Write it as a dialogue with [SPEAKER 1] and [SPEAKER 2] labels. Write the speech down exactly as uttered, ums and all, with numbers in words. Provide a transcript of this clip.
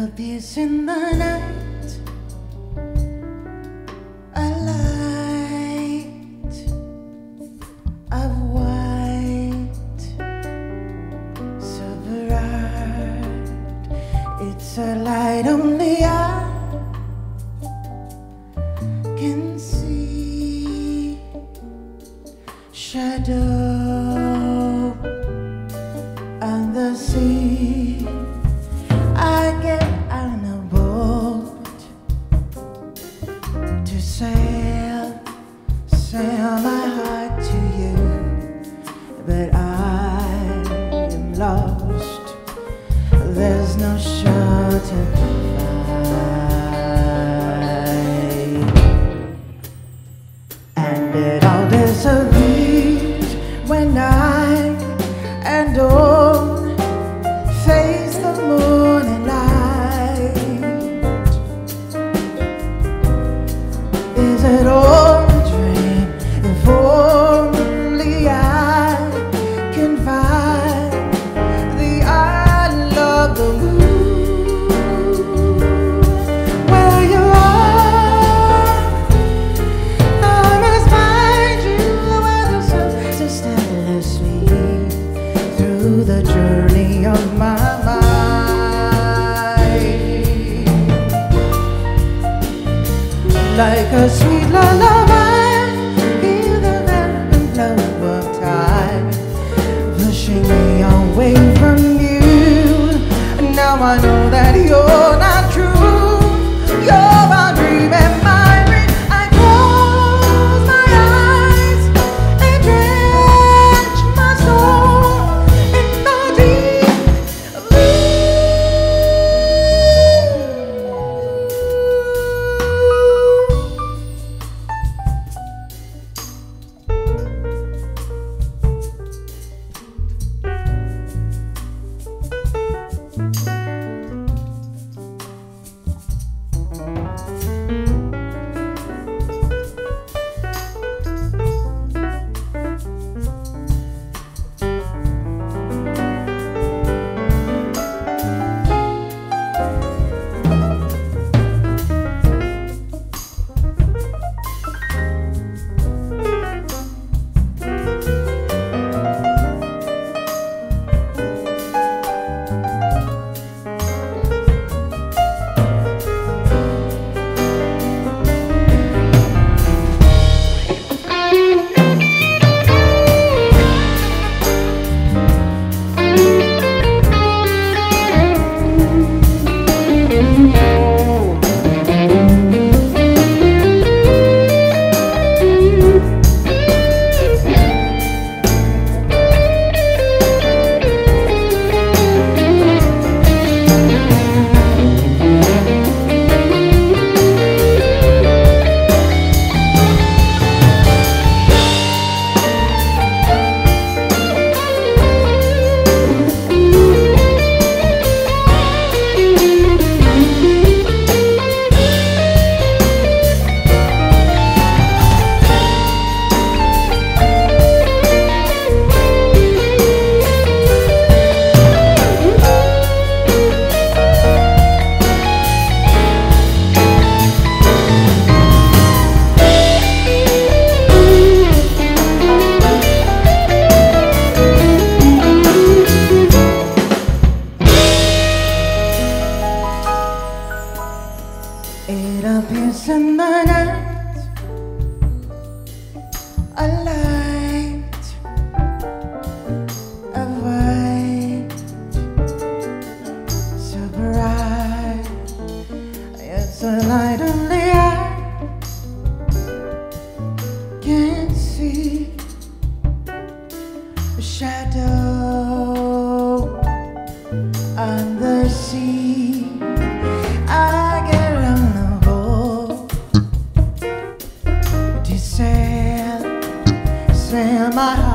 [SPEAKER 1] appears in the night, a light of white, so bright. It's a light only I can see. Shadow on the sea. I get on a boat to sail, sail my heart to you, but I am lost. There's no shore to find, and it all disappears when I and all face the morning light. Is it all a dream? If only I can find the isle of the moon where you are. I must find you where the sun is endlessly through the journey of my like a sweet lullaby, hear the velvet flow of time pushing me away from you. Now I know that you're not true. You're my dream and my dream. I close my eyes and drench my soul in the deep blue. It appears in the night, a light of white, so bright. It's a light only I can see. A shadow on the sea. I get on a boat to sail, sail my heart